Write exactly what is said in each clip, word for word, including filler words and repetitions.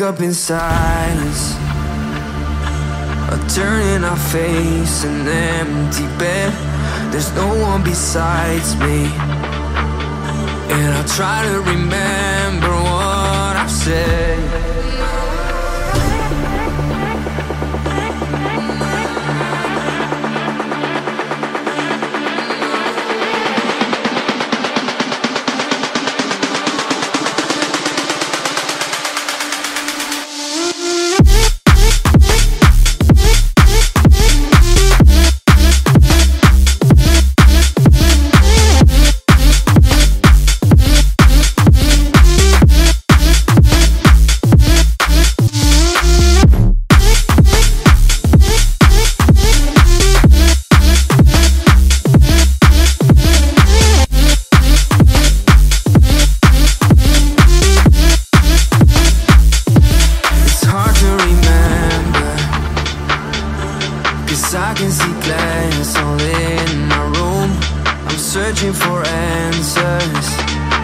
up in silence, turning our face an empty bed. There's no one besides me, and I try to remember what I've said.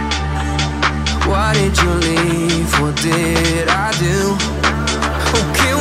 Why did you leave? What did I do? Okay,